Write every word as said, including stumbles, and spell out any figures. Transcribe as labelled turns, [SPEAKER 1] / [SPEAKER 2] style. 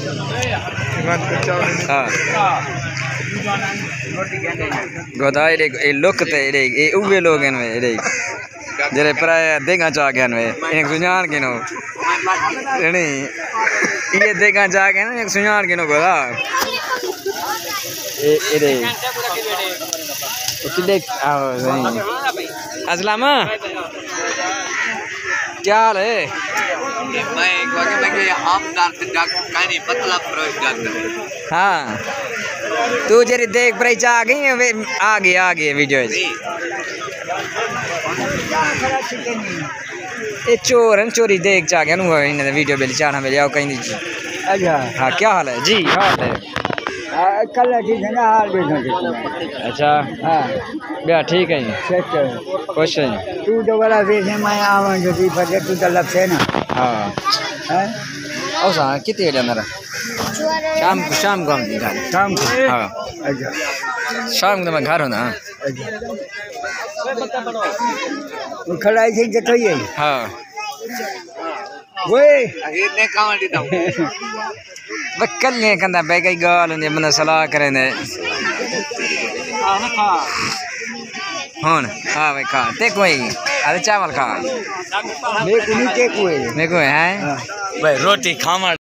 [SPEAKER 1] हाँ गोदा ये ये लोग ते ये ये उबे लोग हैं वे ये जरे प्राय देगा चाह गए वे एक सुनार के नो नहीं ये देगा चाह गए ना एक सुनार के नो गोदा ये ये किधे आओ नहीं अस्सलामा क्या हाल है
[SPEAKER 2] मैं एक बार मैं आम डॉक्टर डॉक्टर का नहीं पतला प्रोज डॉक्टर
[SPEAKER 1] हाँ तू जरी देख प्राइस आ गई आ गई आ गई वीडियो ये चोर चोरी देख चा गया नु इन वीडियो बेली चाना बेली आओ कहीं
[SPEAKER 3] अच्छा
[SPEAKER 1] हाँ क्या हाल है जी हाल है
[SPEAKER 3] कल ठीक है ना हाल भी
[SPEAKER 1] अच्छा
[SPEAKER 3] हाँ
[SPEAKER 1] भैया ठीक है
[SPEAKER 3] सेट
[SPEAKER 1] खुश है
[SPEAKER 3] तू तो बड़ा देखे मैं आवां जो दी फटे तू तो लपसे ना
[SPEAKER 1] हाँ
[SPEAKER 3] हैं
[SPEAKER 1] और सा कितने है मेरा शाम को शाम को हम घर
[SPEAKER 3] शाम को
[SPEAKER 1] हाँ
[SPEAKER 3] अच्छा
[SPEAKER 1] शाम को मैं घर हूँ ना
[SPEAKER 3] वो खलाई थी जतो ये
[SPEAKER 1] हाँ
[SPEAKER 3] वे
[SPEAKER 2] आखिर ने काम दी था
[SPEAKER 1] बकल ने कंदा बे कई गाल ने मन सलाह करे ने होन हाँ भाई खा ते कोई अरे चावल खा
[SPEAKER 3] मैं कुनी के कोई
[SPEAKER 1] मेरे को है भाई रोटी खावा